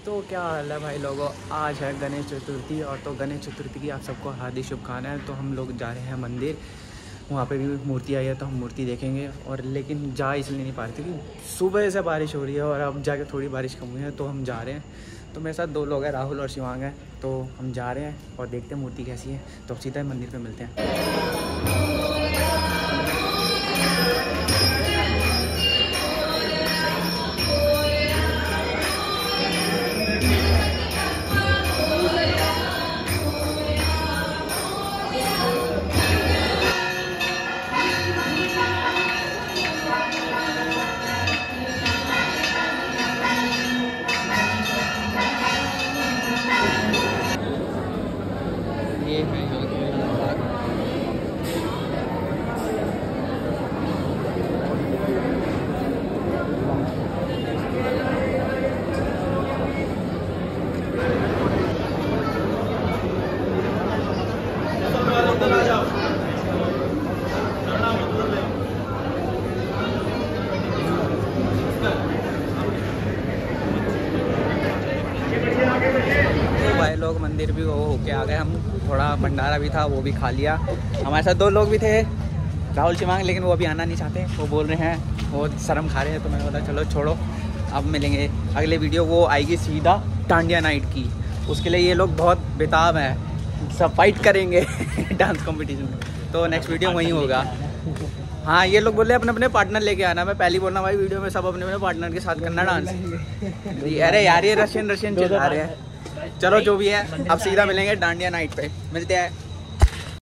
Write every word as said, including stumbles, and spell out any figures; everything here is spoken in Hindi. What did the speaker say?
तो क्या हाल है भाई लोगों, आज है गणेश चतुर्थी और तो गणेश चतुर्थी की आप सबको हार्दिक शुभकामनाएं। तो हम लोग जा रहे हैं मंदिर, वहाँ पे भी मूर्ति आई है तो हम मूर्ति देखेंगे। और लेकिन जा इसलिए नहीं पा रहे थे क्योंकि सुबह से बारिश हो रही है और अब जाके थोड़ी बारिश कम हुई है तो हम जा रहे हैं। तो मेरे साथ दो लोग हैं, राहुल और शिवांग हैं। तो हम जा रहे हैं और देखते हैं मूर्ति कैसी है। तो सीधा मंदिर पर मिलते हैं। ये है भाई लोग मंदिर भी वो होके आ गए। हम थोड़ा भंडारा भी था वो भी खा लिया। हमारे साथ दो लोग भी थे, राहुल शिवांग, लेकिन वो अभी आना नहीं चाहते। वो बोल रहे हैं, वो शर्म खा रहे हैं। तो मैंने बोला चलो छोड़ो, अब मिलेंगे। अगले वीडियो वो आएगी सीधा डांडिया नाइट की, उसके लिए ये लोग बहुत बेताब हैं, सब फाइट करेंगे डांस कंपटीशन में। तो नेक्स्ट वीडियो वहीं होगा। हाँ, ये लोग बोले अपने अपने पार्टनर लेके आना। मैं पहले बोलना भाई वीडियो में सब अपने अपने पार्टनर के साथ करना डांस। अरे यार ये रशियन रशियन चला रहे हैं। चलो जो भी है, अब सीधा मिलेंगे डांडिया नाइट पे, मिलते हैं।